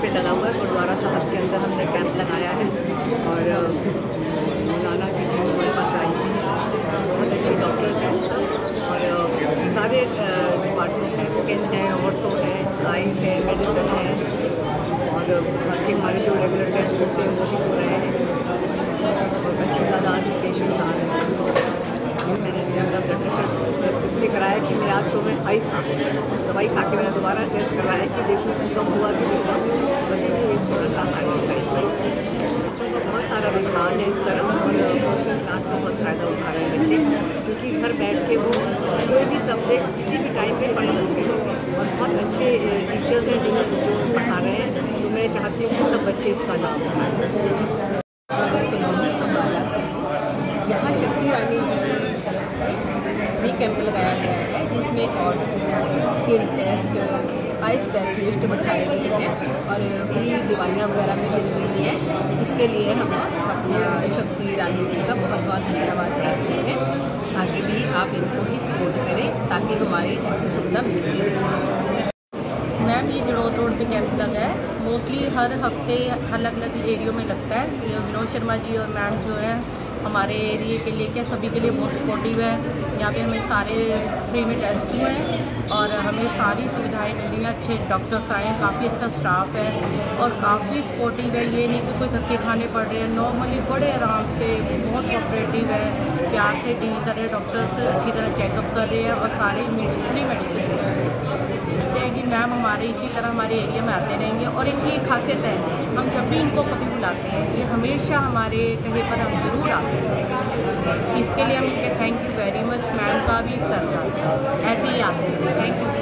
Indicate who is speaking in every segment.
Speaker 1: पे लगा हुआ है। गुरुद्वारा साहब के अंदर हमने कैंप लगाया है और मौलाना की टीम हमारे पास आई हुई है। बहुत अच्छे डॉक्टर्स हैं सब और सारे डिपार्टमेंट्स हैं, स्किन है, ऑर्थो है, आइज़ है, मेडिसिन है और बाकी हमारे जो रेगुलर टेस्ट होते हैं वो भी हो रहे हैं और अच्छी तादाद में पेशेंट्स आ रहे हैं। मैंने अपना ब्लड प्रेशर टेस्ट इसलिए कराया कि मेरा आज सुबह हाई था, दवाई खा के मैंने दोबारा टेस्ट करवाया कि देखो कुछ कम हुआ कि नहीं हुआ, बल्कि थोड़ा सा हाई साइड पर। बच्चों का बहुत सारा रुझान है इस तरफ और पर्सनल क्लास का बहुत फ़ायदा उठा रहे हैं बच्चे, क्योंकि घर बैठ के वो कोई भी सब्जेक्ट किसी भी टाइम पे पढ़ सकते हैं और बहुत अच्छे टीचर्स हैं जो पढ़ा रहे हैं। तो मैं चाहती हूँ कि सब बच्चे इसका लाभ उठाएँ।
Speaker 2: नगर कॉलोनी अम्बाला से हूँ। यहाँ शक्ति रानी जी की तरफ से फ्री कैंप लगाया गया है जिसमें ortho, skin test, eye specialist बैठाए गए हैं और फ्री दवाइयाँ वगैरह भी मिल रही हैं। इसके लिए हम अपना शक्ति रानी जी का बहुत बहुत धन्यवाद करते हैं। आगे भी आप इनको ही सपोर्ट करें ताकि हमारी ऐसी सुविधा मिलती रहे। मैम ये जड़ौत रोड पे कैंप लगा है, मोस्टली हर हफ्ते अलग अलग एरियो में लगता है। ये विनोद शर्मा जी और मैम जो है हमारे एरिए के लिए क्या सभी के लिए बहुत सपोर्टिव है। यहाँ पे हमें सारे फ्री में टेस्ट हुए हैं और हमें सारी सुविधाएं मिल रही हैं। अच्छे डॉक्टर्स आए हैं, काफ़ी अच्छा स्टाफ है और काफ़ी सपोर्टिव है। ये नहीं कि कोई धक्के खाने पड़ रहे हैं, नॉर्मली बड़े आराम से बहुत कोऑपरेटिव है, प्यार से डील कर रहे हैं। डॉक्टर्स अच्छी तरह चेकअप कर रहे हैं और सारी फ्री मेडिसिन दे रहे हैं। कि मैम हमारे इसी तरह हमारे एरिया में आते रहेंगे और इनकी एक खासियत है, हम जब भी इनको कभी बुलाते हैं ये हमेशा हमारे कहीं पर हम ज़रूर आते हैं। इसके लिए हम इनके thank you very much. Ma'am का भी सर का ऐसे ही आते हैं। Thank you.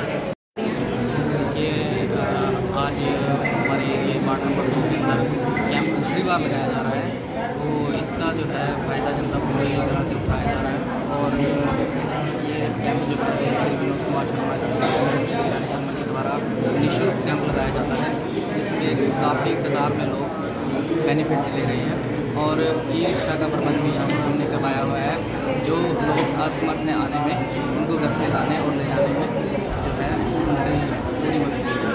Speaker 3: देखिए आज हमारे एरिया वार्ड नंबर 2 के अंदर कैंप दूसरी बार लगाया जा रहा है, तो इसका जो है फ़ायदा जनता पूरी तरह से उठाया जा रहा है। और ये कैंप जो है श्री विनोद कुमार शर्मा जी द्वारा निःशुल्क कैंप लगाया जाता है, जिसमें काफ़ी तादाद में लोग बेनिफिट ले रहे हैं और ई रिक्शा का प्रबंध भी यहाँ पर हमने करवाया हुआ है। जो लोग असमर्थ हैं आने में, उनको घर से लाने और ले जाने में जो है उनकी पूरी मदद